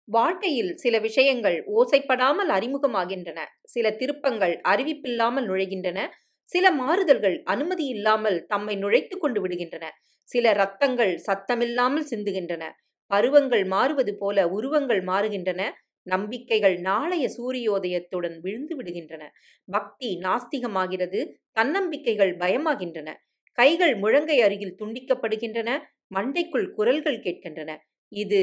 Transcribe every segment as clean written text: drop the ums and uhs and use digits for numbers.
வாழ்க்கையில் சில விஷயங்கள் ஓசைப்படாமல் அறிமுகமாகின்றன. சில திருப்பங்கள் அறிவிப்பில்லாமல் நுழைகின்றன. சில மாறுதல்கள் அனுமதி இல்லாமல் தம்மை நுழைத்துக் கொண்டு விடுகின்றன. சில ரத்தங்கள் சத்தமில்லாமல் சிந்துகின்றன. பருவங்கள் மாறுவது போல உருவங்கள் மாறுகின்றன. நம்பிக்கைகள் நாளைய சூரியோதயத்துடன் விழுந்து விடுகின்றன. பக்தி நாஸ்திகமாகிறது. தன்னம்பிக்கைகள் பயமாகின்றன. கைகள் முழங்கை அருகில் துண்டிக்கப்படுகின்றன. மண்டைக்குள் குரல்கள் கேட்கின்றன. இது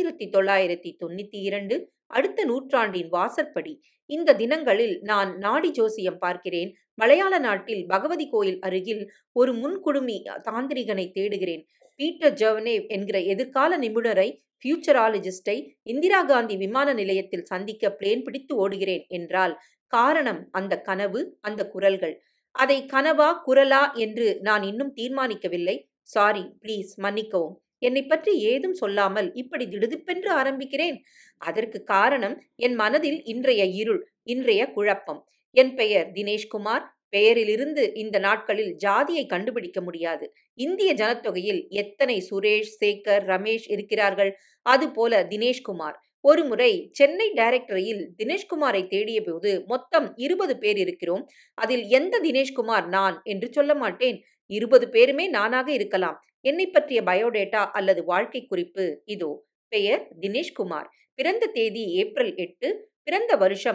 1992 அடுத்த நூற்றாண்டின் வாசற்படி. இந்த தினங்களில் நான் நாடி ஜோசியம் பார்க்கிறேன். மலையாள நாட்டில் பகவதி கோயில் அருகில் ஒரு முன்குடுமி தாந்திரிகனை தேடுகிறேன். பீட்டர் ஜெர்வனேவ் என்கிற எதிர்கால நிபுணரை, ஃபியூச்சராலஜிஸ்டை இந்திரா காந்தி விமான நிலையத்தில் சந்திக்க பிளேன் பிடித்து ஓடுகிறேன் என்றால் காரணம் அந்த கனவு, அந்த குரல்கள். அதை கனவா குரலா என்று நான் இன்னும் தீர்மானிக்கவில்லை. சாரி, ப்ளீஸ் மன்னிக்கவும். என்னை பற்றி ஏதும் சொல்லாமல் இப்படி திடுதிப்பென்று ஆரம்பிக்கிறேன். அதற்கு காரணம் என் மனதில் இன்றைய இருள், இன்றைய குழப்பம். என் பெயர் தினேஷ்குமார். பெயரிலிருந்து இந்த நாட்களில் ஜாதியை கண்டுபிடிக்க முடியாது. இந்திய ஜனத்தொகையில் எத்தனை சுரேஷ், சேகர், ரமேஷ் இருக்கிறார்கள்? அதுபோல தினேஷ்குமார். ஒருமுறை சென்னை டைரக்டரியில் தினேஷ்குமாரை தேடிய போது மொத்தம் 20 பேர் இருக்கிறோம். அதில் எந்த தினேஷ்குமார் நான் என்று சொல்ல மாட்டேன். 20 பேருமே நானாக இருக்கலாம். என்னை பற்றிய பயோடேட்டா அல்லது வாழ்க்கை குறிப்பு இதோ. பெயர் தினேஷ்குமார். பிறந்த தேதி ஏப்ரல் 8. பிறந்த வருஷம்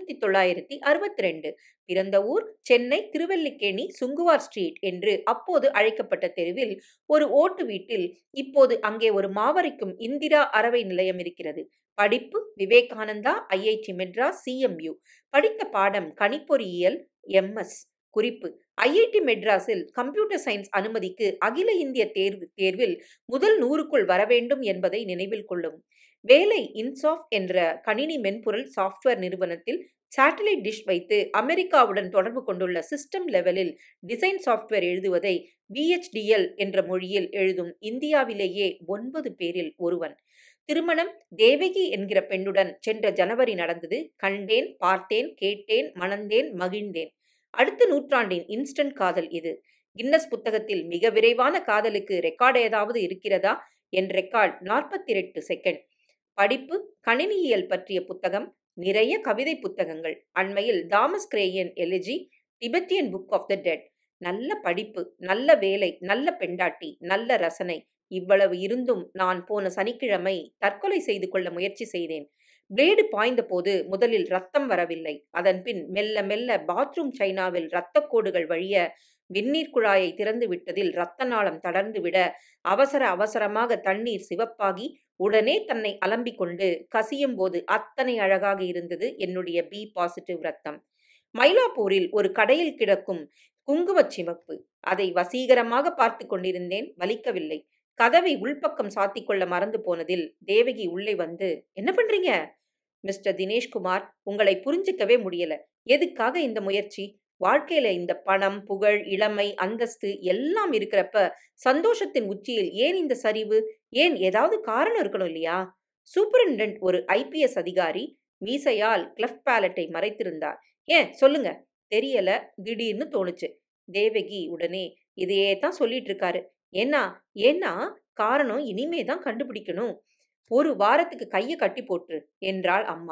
1962. பிறந்த ஊர் சென்னை திருவல்லிக்கேணி சுங்குவார் ஸ்ட்ரீட் என்று அப்போது அழைக்கப்பட்ட தெருவில் ஒரு ஓட்டு வீட்டில். இப்போது அங்கே ஒரு மாவரைக்கும் இந்திரா அறவை நிலையம் இருக்கிறது. படிப்பு விவேகானந்தா, ஐஐடி மெட்ராஸ், CMU. படித்த பாடம் கணிப்பொறியியல், MS. குறிப்பு: ஐஐடி மெட்ராஸில் கம்ப்யூட்டர் சயின்ஸ் அனுமதிக்கு அகில இந்திய தேர்வில் முதல் 100க்குள் வர வேண்டும் என்பதை நினைவில் கொள்ளும். வேலை இன்சாஃப்ட் என்ற கணினி மென்பொருள் சாஃப்ட்வேர் நிறுவனத்தில் சேட்டலைட் டிஷ் வைத்து அமெரிக்காவுடன் தொடர்பு கொண்டுள்ள சிஸ்டம் லெவலில் டிசைன் சாஃப்ட்வேர் எழுதுவதை VHDL என்ற மொழியில் எழுதும் இந்தியாவிலேயே 9 பேரில் ஒருவன். திருமணம் தேவகி என்கிற பெண்ணுடன் சென்ற ஜனவரி நடந்தது. கண்டேன், பார்த்தேன், கேட்டேன், மணந்தேன், மகிழ்ந்தேன். அடுத்த நூற்றாண்டின் இன்ஸ்டன்ட் காதல் இது. கின்னஸ் புத்தகத்தில் மிக விரைவான காதலுக்கு ரெக்கார்டு ஏதாவது இருக்கிறதா? என் ரெக்கார்ட் 48 செகண்ட். படிப்பு கணினியியல் பற்றிய புத்தகம், நிறைய கவிதை புத்தகங்கள். அண்மையில் தாமஸ் கிரேயன் elegy, Tibetan book of the dead. நல்ல படிப்பு, நல்ல வேலை, நல்ல பெண்டாட்டி, நல்ல ரசனை. இவ்வளவு இருந்தும் நான் போன சனிக்கிழமை தற்கொலை செய்து கொள்ள முயற்சி செய்தேன். பிளேடு பாய்ந்த போது முதலில் ரத்தம் வரவில்லை. அதன் பின் மெல்ல மெல்ல பாத்ரூம் சைனாவில் இரத்தக்கோடுகள் வழிய வெந்நீர் குழாயை திறந்து விட்டதில் இரத்த நாளம் தளர்ந்து விட அவசரமாக தண்ணீர் சிவப்பாகி உடனே தன்னை அலம்பிக் கொண்டு கசியும் போது அத்தனை அழகாக இருந்தது என்னுடைய B+ ரத்தம். மயிலாப்பூரில் ஒரு கடையில் கிடக்கும் குங்குமச் சிவப்பு. அதை வசீகரமாக பார்த்து கொண்டிருந்தேன். வலிக்கவில்லை. கதவை உள்பக்கம் சாத்திக்கொள்ள மறந்து போனதில் தேவகி உள்ளே வந்து, என்ன பண்றீங்க? மிஸ்டர் தினேஷ்குமார், உங்களை புரிஞ்சிக்கவே முடியல. எதுக்காக இந்த முயற்சி? வாழ்க்கையில இந்த பணம், புகழ், இளமை, அந்தஸ்து எல்லாம் இருக்கிறப்ப சந்தோஷத்தின் உச்சியில் ஏன் இந்த சரிவு? ஏன் ஏதாவது காரணம் இருக்கணும் இல்லையா? சூப்பரிண்டென்ட் ஒரு IPS அதிகாரி மீசையால் கிளெஃப்ட் பேலட்டை மறைத்திருந்தார். ஏன் சொல்லுங்க. தெரியல, திடீர்னு தோணுச்சு. தேவகி உடனே, இதையே தான் சொல்லிட்டு இருக்காரு. ஏன்னா காரணம் இனிமே தான் கண்டுபிடிக்கணும். ஒரு வாரத்துக்கு கையை கட்டி போட்டு என்றாள் அம்மா.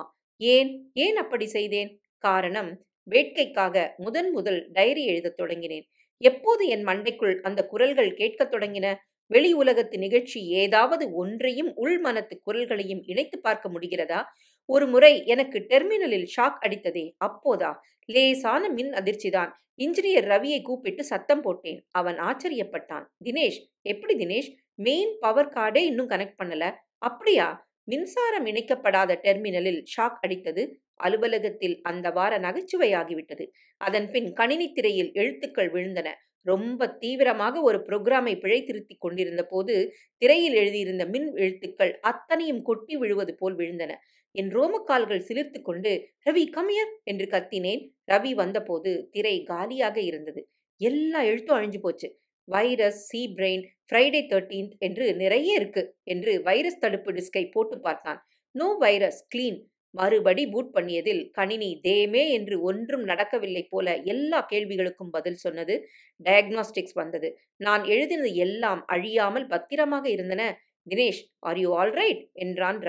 ஏன் அப்படி செய்தேன்? காரணம், வேட்கைக்காக முதல் டைரி எழுதத் தொடங்கினேன். எப்போது என் மண்டைக்குள் அந்த குரல்கள் கேட்கத் தொடங்கின? வெளி உலகத்து நிகழ்ச்சி ஏதாவது ஒன்றையும் உள்மனத்து குரல்களையும் இணைத்து பார்க்க முடிகிறதா? ஒரு முறை எனக்கு டெர்மினலில் ஷாக் அடித்ததே, அப்போதா? லேசான மின் அதிர்ச்சிதான். இன்ஜினியர் ரவியை கூப்பிட்டு சத்தம் போட்டேன். அவன் ஆச்சரியப்பட்டான். தினேஷ், எப்படி தினேஷ்? மெயின் பவர் கார்டே இன்னும் கனெக்ட் பண்ணல. அப்படியா? மின்சாரம் இணைக்கப்படாத டெர்மினலில் ஷாக் அடித்தது. அலுவலகத்தில் அந்த வார நகைச்சுவையாகிவிட்டது. அதன் பின் கணினி திரையில் எழுத்துக்கள் விழுந்தன. ரொம்ப தீவிரமாக ஒரு புரோகிராமை பிழை திருத்திக் கொண்டிருந்த போது திரையில் எழுதியிருந்த மின் எழுத்துக்கள் அத்தனையும் கொட்டி விழுவது போல் விழுந்தன. என் ரோமக்கால்கள் சிலிர்த்து கொண்டு, ரவி கம்மியர் என்று கத்தினேன். ரவி வந்தபோது திரை காலியாக இருந்தது. எல்லா எழுத்தும் அழிஞ்சு போச்சு. Virus, C brain, Friday 13th என்று நிறைய இருக்கு என்று வைரஸ் தடுப்பு டிஸ்கை போட்டு பார்த்தான். No virus, clean. மறுபடி பூட் பண்ணியதில் கணினி தேமே என்று ஒன்றும் நடக்கவில்லை போல எல்லா கேள்விகளுக்கும் பதில் சொன்னது. டயக்னாஸ்டிக்ஸ் வந்தது. நான் எழுதினது எல்லாம் அழியாமல் பத்திரமாக இருந்தன. Dinesh, are you all right என்றான் ரவி.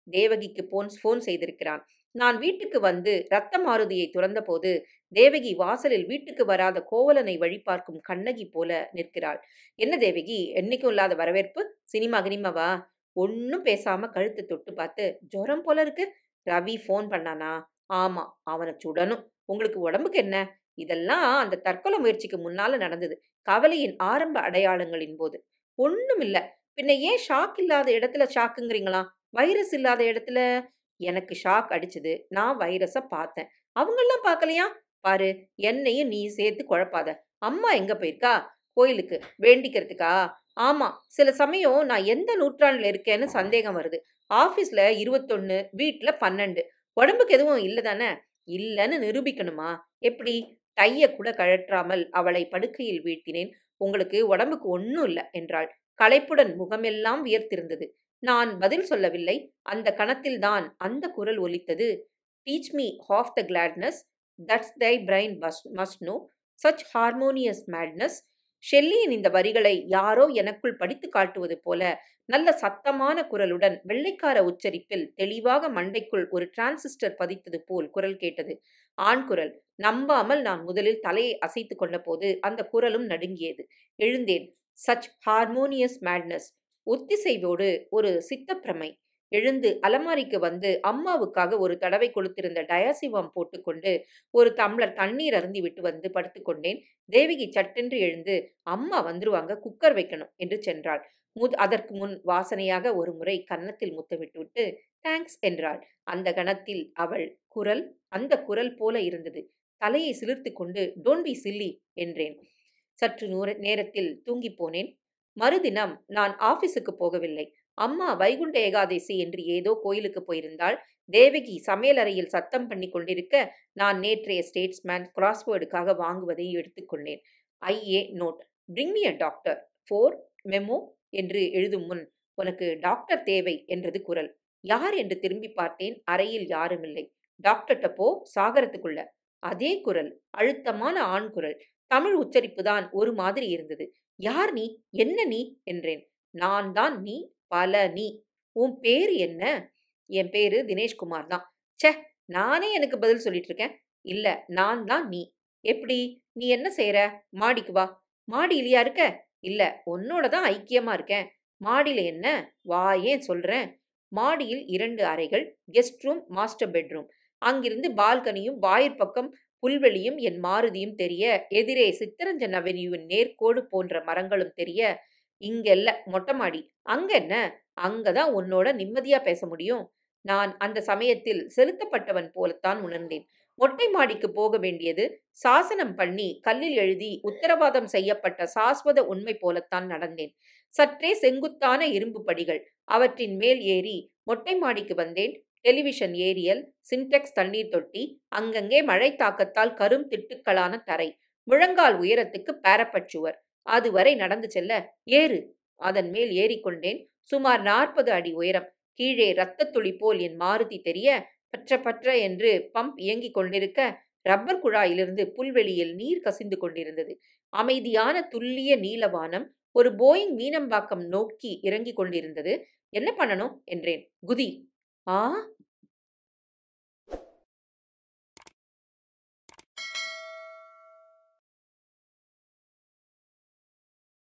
தேவகிக்கு போன் செய்திருக்கிறான். நான் வீட்டுக்கு வந்து ரத்த மாருதியை துறந்தபோது தேவகி வாசலில் வீட்டுக்கு வராத கோவலனை வழி பார்க்கும் கண்ணகி போல நிற்கிறாள். என்ன தேவகி, என்னைக்கும் இல்லாத வரவேற்பு? சினிமா கினிமாவா? ஒன்னும் பேசாம கழுத்தை தொட்டு பார்த்து, ஜுரம் போல இருக்கு. ரவி போன் பண்ணானா? ஆமா, அவனை சுடணும். உங்களுக்கு உடம்புக்கு என்ன? இதெல்லாம் அந்த தற்கொலை முயற்சிக்கு முன்னால நடந்தது. கவலையின் ஆரம்ப அடையாளங்களின் போது. ஒண்ணும் இல்ல. பின்ன ஏன் ஷாக் இல்லாத இடத்துல ஷாக்குங்கிறீங்களா? வைரஸ் இல்லாத இடத்துல? எனக்கு ஷாக் அடிச்சது. நான் வைரஸ பார்த்தேன். அவங்கெல்லாம் பார்க்கலையா? பாரு, என்னையும் நீ சேர்த்து குழப்பாத. அம்மா எங்க போயிருக்கா? கோயிலுக்கு. வேண்டிக்கிறதுக்கா? ஆமா, சில சமயம் நான் எந்த நூற்றாண்டுல இருக்கேன்னு சந்தேகம் வருது. ஆபீஸ்ல 21, வீட்ல 12. உடம்புக்கு எதுவும் இல்ல தானே? இல்லன்னு நிரூபிக்கணுமா? எப்படி? டைய கூட கழற்றாமல் அவளை படுக்கையில் வீழ்த்தினேன். உங்களுக்கு உடம்புக்கு ஒன்னும் இல்ல என்றாள். களைப்புடன் முகமெல்லாம் வியர்த்திருந்தது. நான் பதில் சொல்லவில்லை. அந்த கணத்தில்தான் அந்த குரல் ஒலித்தது. Teach me half the gladness that thy brain must know such harmonious madness. ஷெல்லியின் இந்த வரிகளை யாரோ எனக்குள் படித்து காட்டுவது போல நல்ல சத்தமான குரலுடன் வெள்ளைக்கார உச்சரிப்பில் தெளிவாக மண்டைக்குள் ஒரு டிரான்சிஸ்டர் பதித்தது போல் குரல் கேட்டது. ஆண் குரல். நம்பாமல் நான் முதலில் தலையை அசைத்து கொண்ட போது அந்த குரலும் நடுங்கியது. எழுந்தேன். Such harmonious madness. ஒத்திசைவோடு ஒரு சித்தப்பிரமை. எழுந்து அலமாரிக்கு வந்து அம்மாவுக்காக ஒரு தடவை கொடுத்திருந்த டயாசிவாம் போட்டுக்கொண்டு ஒரு டம்ளர் தண்ணீர் அருந்தி விட்டு வந்து படுத்துக்கொண்டேன். தேவகி சட்டென்று எழுந்து, அம்மா வந்துருவாங்க, குக்கர் வைக்கணும் என்று சென்றாள். அதற்கு முன் வாசனையாக ஒரு முறை கன்னத்தில் முத்தமிட்டுவிட்டு தேங்க்ஸ் என்றாள். அந்த கணத்தில் அவள் குரல் அந்த குரல் போல இருந்தது. தலையை சிலிர்த்து கொண்டு டோன்ட் பி சில்லி என்றேன். சற்று நேரத்தில் தூங்கி போனேன். மறுதினம் நான் ஆபீஸுக்கு போகவில்லை. அம்மா வைகுண்ட ஏகாதசி என்று ஏதோ கோயிலுக்கு போயிருந்தாள். தேவகி சமையலறையில் சத்தம் பண்ணி கொண்டிருக்க நான் நேற்றைய ஸ்டேட்ஸ்மேன் கிராஸ்வேர்டுக்காக வாங்குவதை எடுத்துக்கொண்டேன். ஐஏ note. Bring me a doctor. 4 memo என்று எழுதும் முன் உனக்கு டாக்டர் தேவை என்றது குரல். யார் என்று திரும்பி பார்த்தேன். அறையில் யாருமில்லை. டாக்டர்கிட்ட போ, சாகரத்துக்குள்ள. அதே குரல், அழுத்தமான ஆண் குரல். தமிழ் உச்சரிப்பு தான் ஒரு மாதிரி இருந்தது. யார் நீ? என்ன நீ என்றேன். நான் தான் நீ, பல நீ. உன் பேரு என்ன? என் பேரு தினேஷ்குமார் தான். ச்சே, நானே எனக்கு பதில் சொல்லிட்டு இருக்கேன். இல்ல, நான் தான் நீ. எப்படி? நீ என்ன செய்யற? மாடிக்கு வா. மாடியிலயா இருக்க? இல்ல, உன்னோட தான் ஐக்கியமா இருக்கேன். மாடியில என்ன? வாயேன் சொல்றேன். மாடியில் 2 அறைகள், கெஸ்ட் ரூம், மாஸ்டர் பெட்ரூம். அங்கிருந்து பால்கனியும் வாயிற்பக்கம் புல்வெளியும் என் மாருதியும் தெரிய, எதிரே சித்தரஞ்சன் அவென்யூவின் நேர்கோடு போன்ற மரங்களும் தெரிய, இங்கெல்ல மொட்டை மாடி. அங்க என்ன? அங்கதான் உன்னோட நிம்மதியா பேச முடியும். நான் அந்த சமயத்தில் செலுத்தப்பட்டவன் போலத்தான் உணர்ந்தேன். மொட்டை மாடிக்கு போக வேண்டியது சாசனம் பண்ணி கல்லில் எழுதி உத்தரவாதம் செய்யப்பட்ட சாஸ்வத உண்மை போலத்தான் நடந்தேன். சற்றே செங்குத்தான இரும்பு படிகள். அவற்றின் மேல் ஏறி மொட்டை மாடிக்கு வந்தேன். டெலிவிஷன் ஏரியல், சின்டெக்ஸ் தண்ணீர் தொட்டி, அங்கங்கே மழை தாக்கத்தால் கரும் திட்டுக்களான தரை, முழங்கால் உயரத்துக்கு பாரப்பட் சுவர். அதுவரை நடந்து செல்ல, ஏறு. அதன் மேல் ஏறிக்கொண்டேன். சுமார் 40 அடி உயரம். கீழே இரத்தத் துளி போல் என் மாருதி தெரிய, பற்ற பற்ற என்று பம்ப் இயங்கிக் கொண்டிருக்க, ரப்பர் குழாயிலிருந்து புல்வெளியில் நீர் கசிந்து கொண்டிருந்தது. அமைதியான துல்லிய நீலவானம். ஒரு போயிங் மீனம்பாக்கம் நோக்கி இறங்கிக் கொண்டிருந்தது. என்ன பண்ணணும் என்றேன். குதி. ஆ,